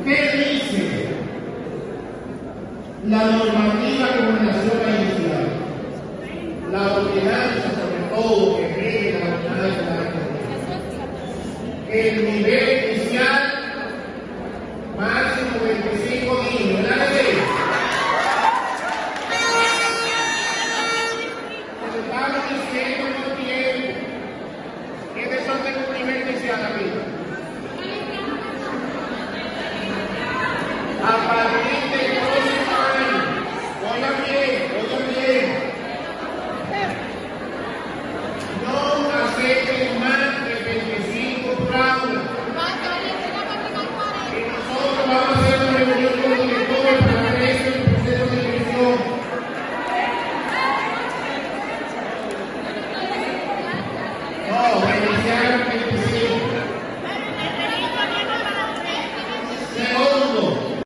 ¿Qué dice la normativa comunitaria inicial? La ordenanza, sobre todo, que rige la ordenanza, el nivel